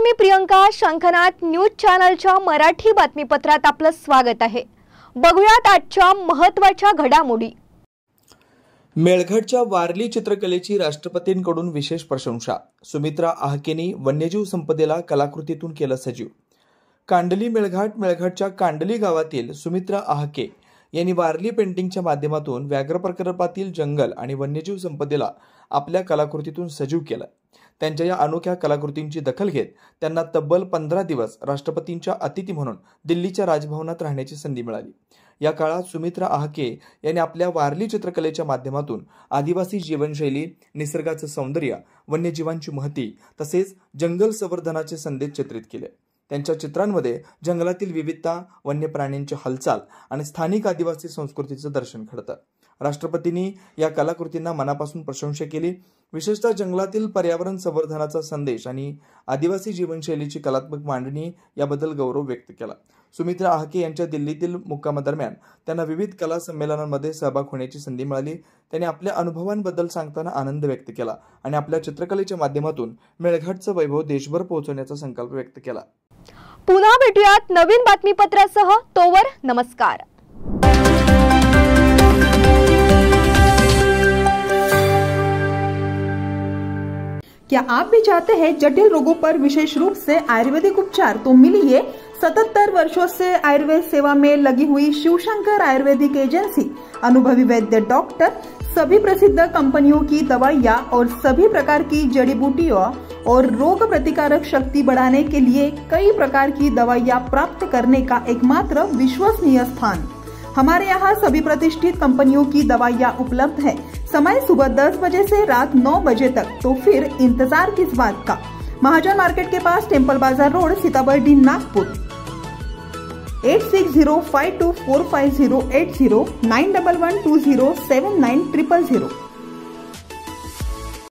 मी प्रियंका. शंखनाद न्यूज चॅनलच्या मराठी बातमीपत्रात आपलं स्वागत आहे. बघूयात आजच्या महत्त्वाच्या घडामोडी. मेळघाटच्या वारली चित्रकलेची राष्ट्रपतींकडून विशेष प्रशंसा. सुमित्रा आहकेनी वन्यजीव संपदेला कलाकृतीतून केलं सजीव. कांडली मेळघाटच्या कांडली गावातील सुमित्रा आहके यांनी वारली पेंटिंगच्या माध्यमातून व्याघ्र प्रकल्पातील जंगल आणि वन्यजीव संपदेला आपल्या कलाकृतीतून सजीव केलं. त्यांच्या या अनोख्या कलाकृतींची दखल घेत त्यांना तब्बल 15 दिवस राष्ट्रपतींच्या अतिथी म्हणून दिल्लीच्या राजभवनात राहण्याची संधी मिळाली. या काळात सुमित्रा आहके यांनी आपल्या वारली चित्रकलेच्या माध्यमातून आदिवासी जीवनशैली, निसर्गाचं सौंदर्य, वन्यजीवांची महती तसेच जंगल संवर्धनाचे संदेश चित्रित केले. त्यांच्या चित्रांमध्ये जंगलातील विविधता, वन्य प्राण्यांची हालचाल आणि स्थानिक आदिवासी संस्कृतीचं दर्शन घडतं. राष्ट्रपतींनी या कलाकृतींना मनापासून प्रशंसा केली. विशेषतः जंगलातील पर्यावरण संवर्धनाचा संदेश आणि आदिवासी जीवनशैलीची कलात्मक मांडणी याबद्दल गौरव व्यक्त केला. सुमित्रा आहके यांच्या दिल्लीतील मुक्कामादरम्यान त्यांना विविध कला संमेलनांमध्ये सहभाग होण्याची संधी मिळाली. त्यांनी आपल्या अनुभवांबद्दल सांगताना आनंद व्यक्त केला आणि आपल्या चित्रकलेच्या माध्यमातून मेळघाटचं वैभव देशभर पोहोचवण्याचा संकल्प व्यक्त केला. पुन्हा भेटूयात नवीन बातमीपत्रासह. तोवर नमस्कार. क्या आप भी चाहते हैं जटिल रोगों पर विशेष रूप से आयुर्वेदिक उपचार? तो मिलिए 77 वर्षों से आयुर्वेद सेवा में लगी हुई शिवशंकर आयुर्वेदिक एजेंसी. अनुभवी वैद्य डॉक्टर, सभी प्रसिद्ध कंपनियों की दवाइयाँ और सभी प्रकार की जड़ी बूटियों और रोग प्रतिकारक शक्ति बढ़ाने के लिए कई प्रकार की दवाइयाँ प्राप्त करने का एकमात्र विश्वसनीय स्थान. हमारे यहाँ सभी प्रतिष्ठित कंपनियों की दवाइयाँ उपलब्ध है. समय सुबह 10 बजे से रात 9 बजे तक. तो फिर इंतजार किस बात का. महाजन मार्केट के पास, टेम्पल बाजार रोड, सीताबर्डी, नागपुर. 8605245080 9112079000.